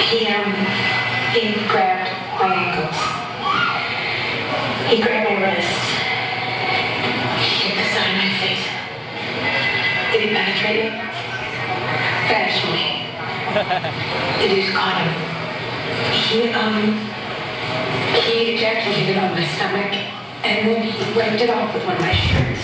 He grabbed my ankles. He grabbed my wrists. He kicked the side of my face. Did he penetrate me? Vaginally. Did he use condom? He ejaculated on my stomach, and then he wiped it off with one of my shirts.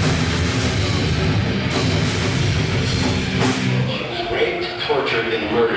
Tortured and murdered.